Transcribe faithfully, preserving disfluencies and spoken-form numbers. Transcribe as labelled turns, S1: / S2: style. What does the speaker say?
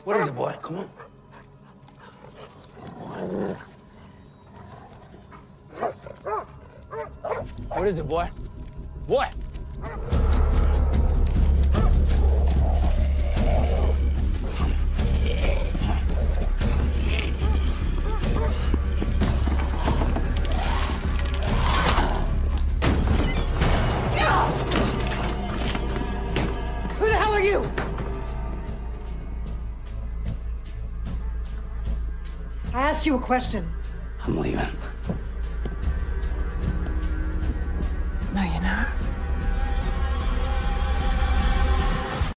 S1: What is it, boy? Come on. What is it, boy? Boy!
S2: Who the hell are you? I asked you a question.
S1: I'm leaving.